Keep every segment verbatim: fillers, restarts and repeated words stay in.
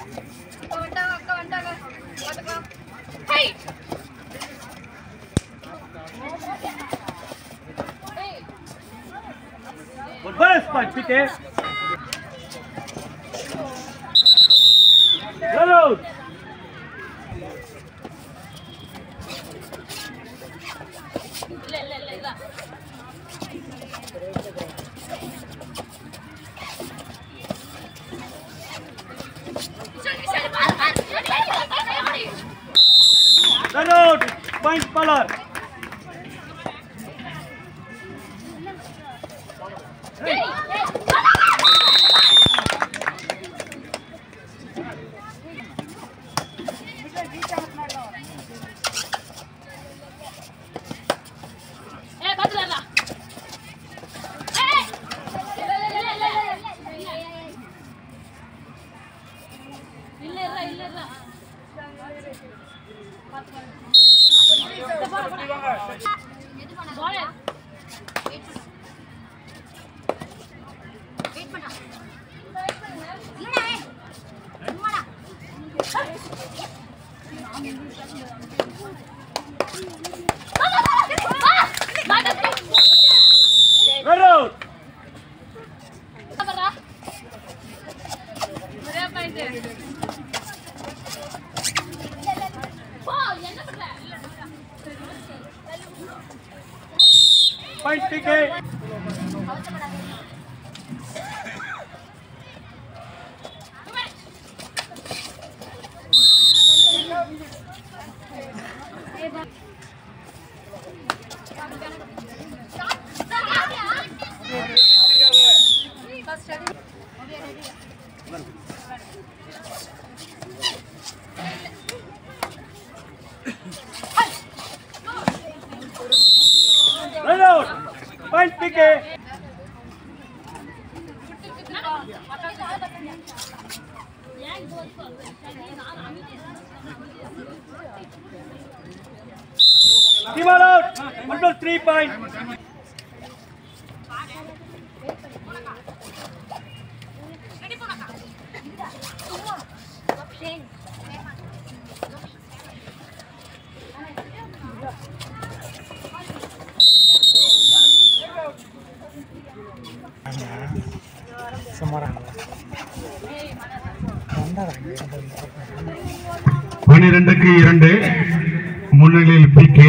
Good first punch, P K. Run out. Run out. Point PALAR. Run out. Point P K. Run out. Point P K. Team all out. One plus three point. பனிரெண்டுக்கு இரண்டு முன்னிலையில் P K.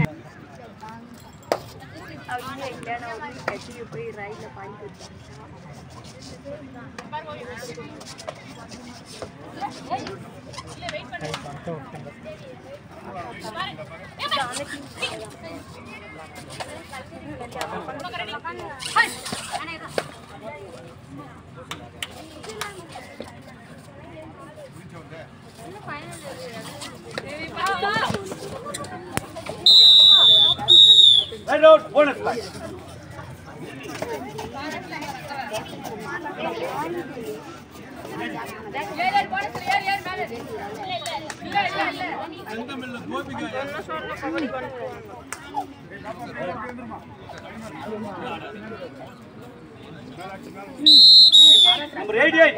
Right out, bonus point. Number eighty-eight.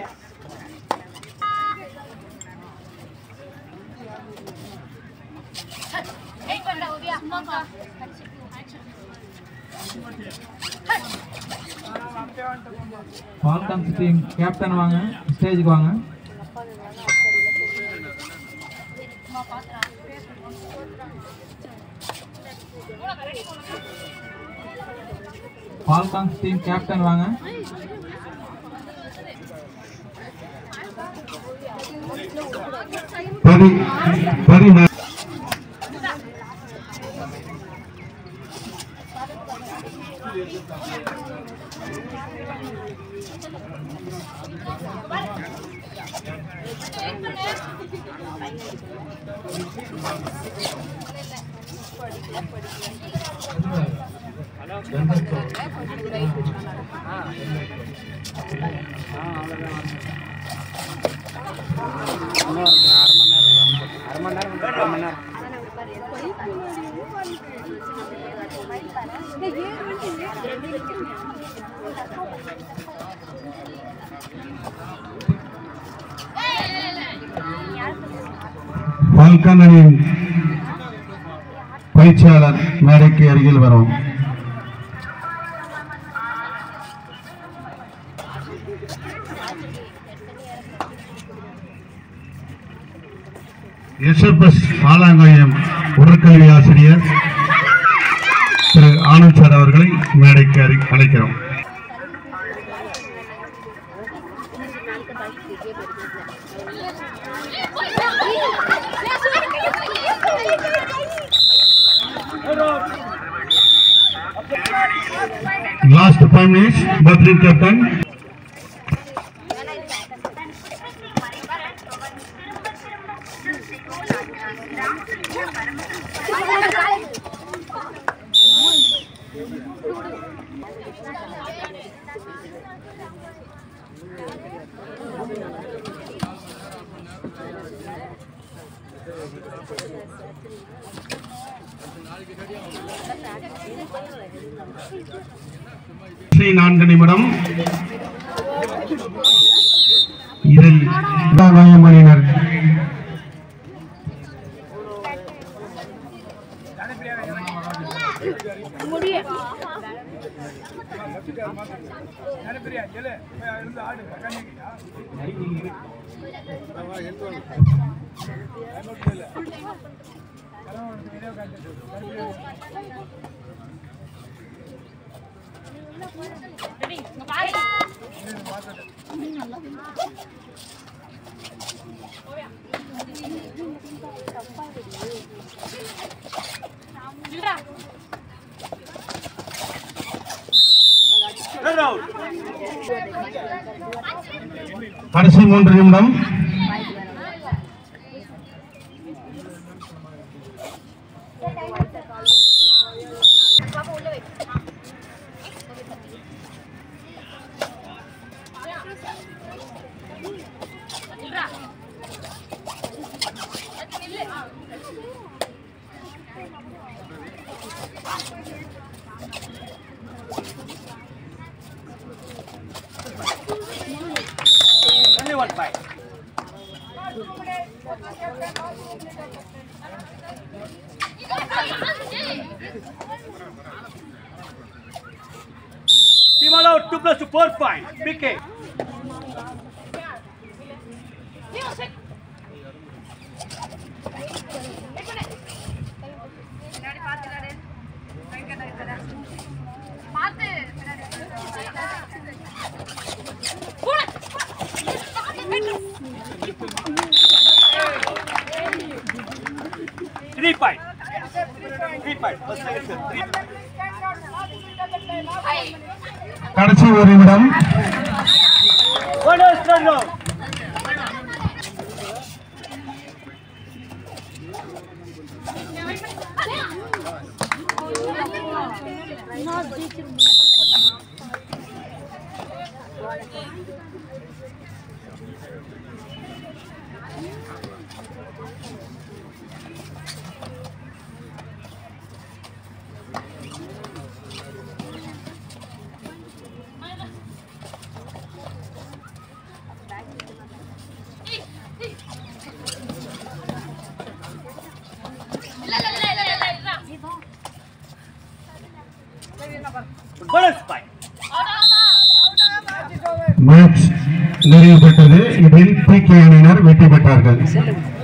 Welcome to team captain வாங்க ஸ்டேஜுக்கு வாங்க. Welcome to team captain வாங்க. பரி பரி Hey, Falcon அணியின் பயிற்சியாளர் மேடைக்கு அருகில் வரும். எஸ் எஃப் எஸ் ஆலாங்கயம் உடற்கல்வி ஆசிரியர் திரு ஆனந்த் சார் அவர்களை மேடைக்கு அழைக்கிறோம். Last five minutes, Badri captain. நான்கு நிமிடம் இதில் மணியினர் கடைசி மூன்று நிமிடம். Team allowed two plus to four point. P K. Three point. Three point. Three. கடைசி ஒரு நிமிடம். மேட்ச் நிறைவு பெற்றது. இதில் பி கே அணியினர் வெற்றி பெற்றார்கள்.